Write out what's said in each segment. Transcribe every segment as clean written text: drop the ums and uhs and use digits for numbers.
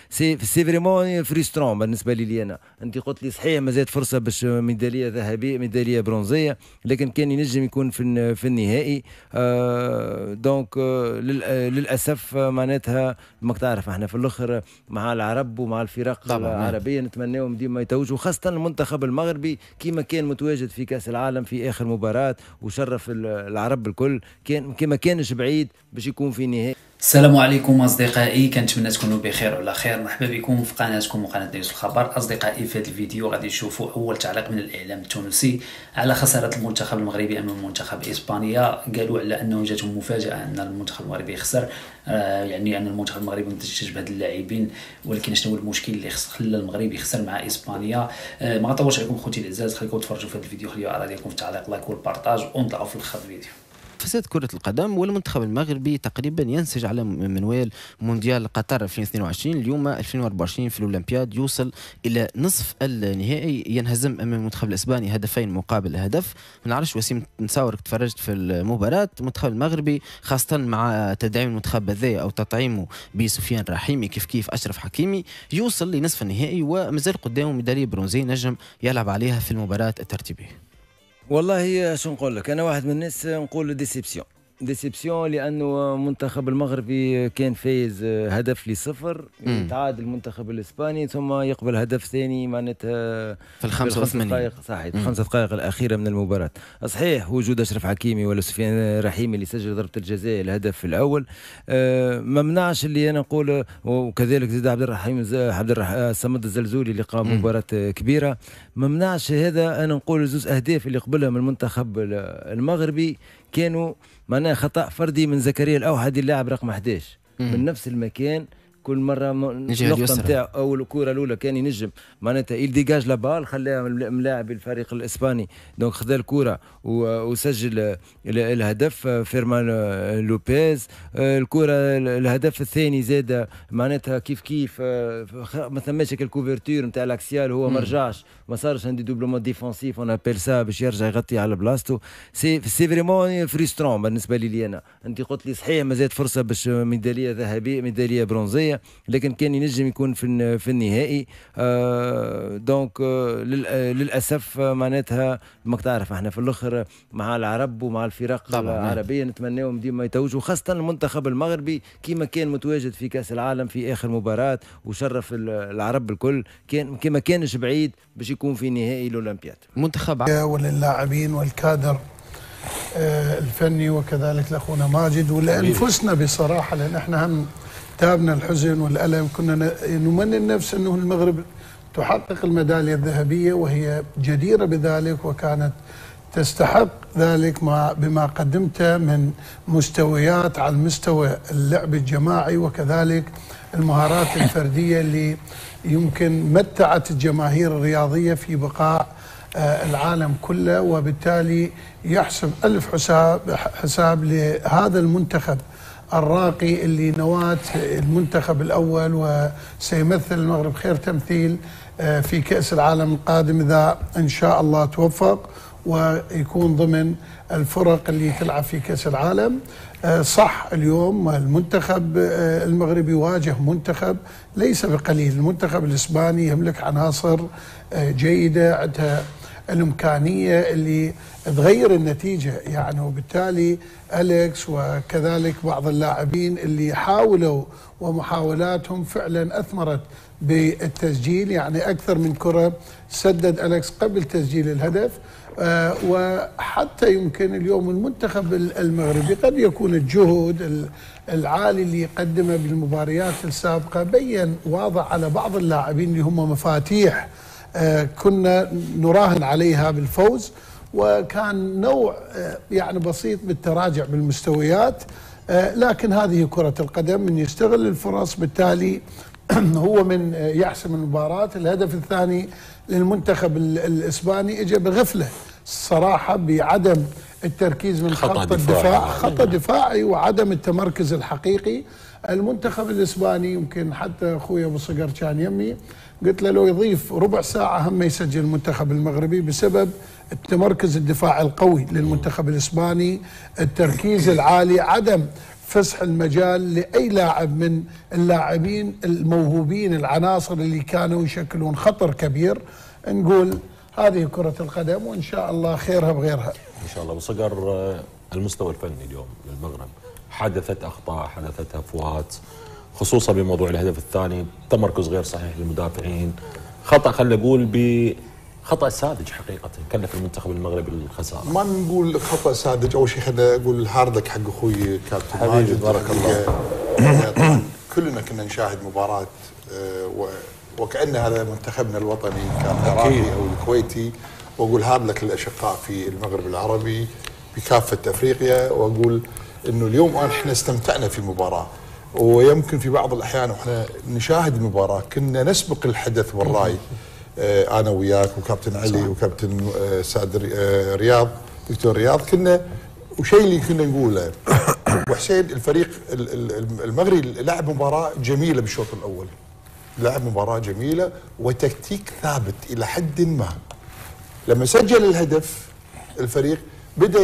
سي فريمون فريسترون بالنسبه لي انا. انت قلت لي صحيح ما زالت فرصه باش ميداليه ذهبيه ميداليه برونزيه، لكن كان ينجم يكون في النهائي. دونك للاسف معناتها ماك تعرف احنا في الاخر مع العرب ومع الفرق العربيه نتمناهم ديما يتوجوا، خاصه المنتخب المغربي كيما كان متواجد في كاس العالم في اخر مباراه وشرف العرب الكل، كان كانش بعيد باش يكون في نهائي. السلام عليكم اصدقائي، كنتمنى تكونوا بخير وعلى خير. مرحبا بكم في قناتكم وقناه نيوز الخبر. اصدقائي في هذا الفيديو غادي نشوفوا اول تعليق من الاعلام التونسي على خساره المنتخب المغربي امام منتخب اسبانيا. قالوا على انه جاتهم مفاجاه ان المنتخب المغربي يخسر، يعني ان المنتخب المغربي ما انتجش بهاد اللاعبين، ولكن شنو هو المشكل اللي خلى المغرب يخسر مع اسبانيا؟ ما غنطولش عليكم خوتي الاعزاء، خليكم تفرجوا في هذا الفيديو، خليوا ارائكم في التعليق، لايك والبارطاج، ونطلعوا في الاخر الفيديو. فساد كرة القدم والمنتخب المغربي تقريبا ينسج على منوال مونديال قطر 2022. اليوم 2024 في الأولمبياد يوصل إلى نصف النهائي، ينهزم أمام المنتخب الإسباني هدفين مقابل هدف. ما نعرفش وسيم نصورك تفرجت في المباراة. المنتخب المغربي خاصة مع تدعيم المنتخب هذايا أو تطعيمه بسفيان رحيمي كيف أشرف حكيمي يوصل لنصف النهائي، ومازال قدامه ميدالية برونزية نجم يلعب عليها في المباراة الترتيبية. والله شو نقول لك، انا واحد من الناس نقول ديسيبسيون لانه المنتخب المغربي كان فايز هدف لصفر، يتعادل المنتخب الاسباني ثم يقبل هدف ثاني معناتها في الخمس دقائق صحيح، الخمس دقائق الاخيره من المباراه. صحيح وجود اشرف حكيمي ولا سفيان رحيمي اللي سجل ضربه الجزاء الهدف الاول ما منعش اللي انا نقول، وكذلك زيد عبد الصمد الزلزولي اللي قام مباراه كبيره. ما منعش هذا انا نقول زوز اهداف اللي قبلهم المنتخب المغربي كانوا معناها خطأ فردي من زكريا الأوحدي اللاعب رقم 11 من نفس المكان. كل مره النقطه نتاع اول الكره الاولى كان ينجم معناتها يديجاج لا بال، خلاها ملاعب الفريق الاسباني، دونك خذا الكره وسجل الهدف فيرمان لوبيز. الكره الهدف الثاني زاد معناتها كيف ما ثماش الكوفرتور نتاع الاكسيال، هو ما رجعش ما صارش عندي دوبلومون ديفونسيف اون ابيل سا باش يرجع يغطي على بلاصتو. سي فريمون فريسترون بالنسبه لي انا. انت قلت لي صحيح ما زالت فرصه باش ميداليه ذهبيه ميداليه برونزيه، لكن كان ينجم يكون في النهائي. دونك للاسف معناتها ماك تعرف احنا في الاخر مع العرب ومع الفرق العربيه نتمناهم ديما يتوجوا، خاصه المنتخب المغربي كيما كان متواجد في كاس العالم في اخر مباراه وشرف العرب الكل، كيما كانش بعيد باش يكون في نهائي الاولمبياد. منتخب وللاعبين والكادر الفني وكذلك لاخونا ماجد ولانفسنا بصراحه، لان احنا هم تابنا الحزن والألم. كنا نمني النفس أنه المغرب تحقق الميدالية الذهبية، وهي جديرة بذلك وكانت تستحق ذلك بما قدمته من مستويات على المستوى اللعب الجماعي وكذلك المهارات الفردية اللي يمكن متعت الجماهير الرياضية في بقاع العالم كله، وبالتالي يحسب ألف حساب لهذا المنتخب الراقي اللي نواة المنتخب الأول، وسيمثل المغرب خير تمثيل في كأس العالم القادم إذا إن شاء الله توفق ويكون ضمن الفرق اللي تلعب في كأس العالم. صح اليوم المنتخب المغربي يواجه منتخب ليس بقليل. المنتخب الإسباني يملك عناصر جيدة، عندها الإمكانية اللي تغير النتيجة يعني، وبالتالي أليكس وكذلك بعض اللاعبين اللي حاولوا ومحاولاتهم فعلا أثمرت بالتسجيل، يعني أكثر من كرة سدد أليكس قبل تسجيل الهدف. وحتى يمكن اليوم المنتخب المغربي قد يكون الجهد العالي اللي قدمه بالمباريات السابقة بين واضح على بعض اللاعبين اللي هم مفاتيح كنا نراهن عليها بالفوز، وكان نوع يعني بسيط بالتراجع بالمستويات. لكن هذه كرة القدم، من يستغل الفرص بالتالي هو من يحسم المباراة. الهدف الثاني للمنتخب الإسباني اجى بغفلة صراحة، بعدم التركيز من خط الدفاع، خط دفاعي وعدم التمركز الحقيقي. المنتخب الإسباني يمكن حتى أخوي أبو صقر كان يمي قلت له لو يضيف ربع ساعة هم يسجل المنتخب المغربي بسبب التمركز الدفاعي القوي للمنتخب الإسباني، التركيز العالي، عدم فسح المجال لأي لاعب من اللاعبين الموهوبين العناصر اللي كانوا يشكلون خطر كبير. نقول هذه كرة القدم وإن شاء الله خيرها بغيرها إن شاء الله. وصقر المستوى الفني اليوم للمغرب حدثت أخطاء، حدثت هفوات، خصوصا بموضوع الهدف الثاني، تمركز غير صحيح للمدافعين، خطأ خلينا نقول خطأ ساذج حقيقة كلف المنتخب المغربي الخسارة. ما نقول خطأ ساذج، أول شيء خلينا أقول الهاردك حق أخوي كابتن ماجد بارك الله. طبعا كلنا كنا نشاهد مباراة وكأن هذا منتخبنا الوطني كان العراقي أو الكويتي، وأقول هاردك للأشقاء في المغرب العربي بكافة أفريقيا، وأقول إنه اليوم احنا استمتعنا في المباراة، ويمكن في بعض الأحيان وإحنا نشاهد المباراة كنا نسبق الحدث والرأي، انا وياك وكابتن علي وكابتن سعد رياض دكتور رياض، كنا وشيء اللي كنا نقوله وحسين الفريق المغربي لعب مباراه جميله بالشوط الاول، لعب مباراه جميله وتكتيك ثابت الى حد ما. لما سجل الهدف الفريق بدا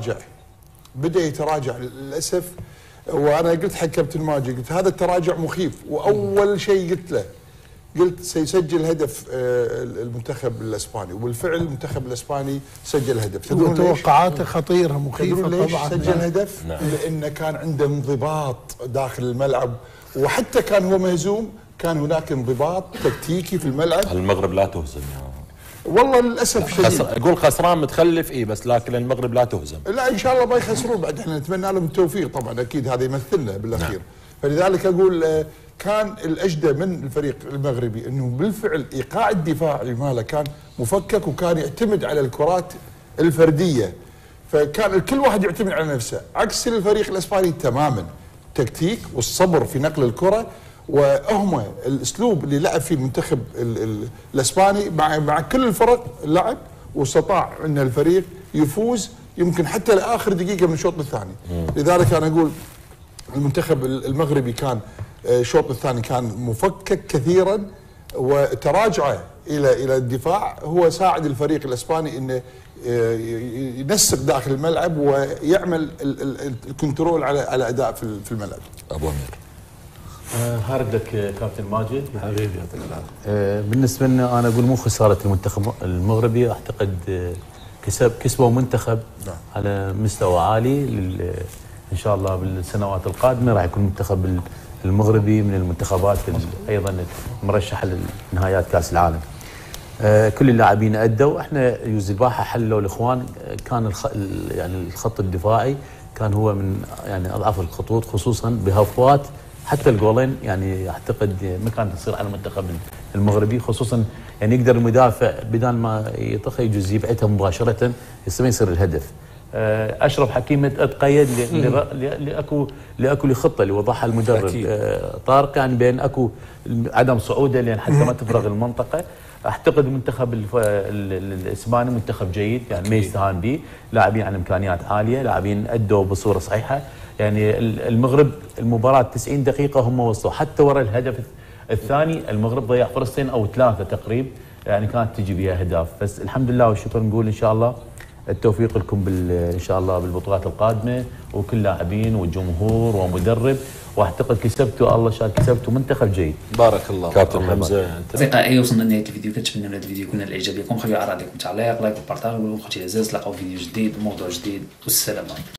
يتراجع للاسف، وانا قلت حق كابتن ماجد قلت هذا التراجع مخيف، واول شيء قلت سيسجل هدف المنتخب الاسباني، وبالفعل المنتخب الاسباني سجل هدف. توقعاته خطيره مخيفه طبعا. سجل هدف لانه كان عنده انضباط داخل الملعب، وحتى كان هو مهزوم كان هناك انضباط تكتيكي في الملعب. المغرب لا تهزم والله للاسف شديد. اقول خسران متخلف بس لكن المغرب لا تهزم. لا ان شاء الله ما يخسرون بعد، احنا نتمنى لهم التوفيق طبعا، اكيد هذا يمثلنا بالاخير. فلذلك اقول كان الاجدى من الفريق المغربي انه بالفعل ايقاع الدفاعي ماله كان مفكك، وكان يعتمد على الكرات الفرديه، فكان كل واحد يعتمد على نفسه، عكس الفريق الاسباني تماما. تكتيك والصبر في نقل الكره، وهم الاسلوب اللي لعب فيه المنتخب الاسباني مع كل الفرق اللعب، واستطاع ان الفريق يفوز يمكن حتى لاخر دقيقه من الشوط الثاني. لذلك انا اقول المنتخب المغربي كان الشوط الثاني كان مفكك كثيرا، وتراجعه الى الدفاع هو ساعد الفريق الاسباني انه ينسق داخل الملعب ويعمل الكنترول على اداء في الملعب. ابو امير هارد لك كابتن ماجد. حبيبي يعطيك العافيه. بالنسبه لنا انا اقول مو خساره المنتخب المغربي، اعتقد كسبوا منتخب على مستوى عالي ان شاء الله. بالسنوات القادمه راح يكون المنتخب المغربي من المنتخبات ايضا مرشحه لنهايات كاس العالم. كل اللاعبين ادوا، احنا يوز الباحه حلوا الاخوان، كان يعني الخط الدفاعي كان هو من يعني اضعف الخطوط، خصوصا بهفوات حتى الجولين يعني اعتقد ما كانت تصير على المنتخب المغربي، خصوصا يعني يقدر المدافع بدال ما يطخ يجوز يبعتها مباشره يصير الهدف. اشرف حكيمي تقيد لاكو خطه اللي وضعها المدرب طارق، يعني بين اكو عدم صعوده لان حتى ما تفرغ المنطقه. اعتقد المنتخب الاسباني منتخب جيد يعني ما يستهان به، لاعبين عن امكانيات عاليه، لاعبين ادوا بصوره صحيحه. يعني المغرب المباراه 90 دقيقه هم وصلوا، حتى ورا الهدف الثاني المغرب ضيع فرصتين او ثلاثه تقريبا يعني كانت تجي بها اهداف. بس الحمد لله والشكر نقول ان شاء الله التوفيق لكم ان شاء الله بالبطولات القادمه، وكل لاعبين وجمهور ومدرب، واعتقد كسبتوا الله شاء كسبتوا منتخب جيد. بارك الله. كابتن حمزه اصدقائي وصلنا لنهايه الفيديو، كنتمنى من هذا الفيديو يكون الاعجاب لكم. خليوا ارائكم تعليق لايك وبارطاج، ونلقاكم خوتي العزاز، تلقاو فيديو جديد موضوع جديد، والسلام عليكم.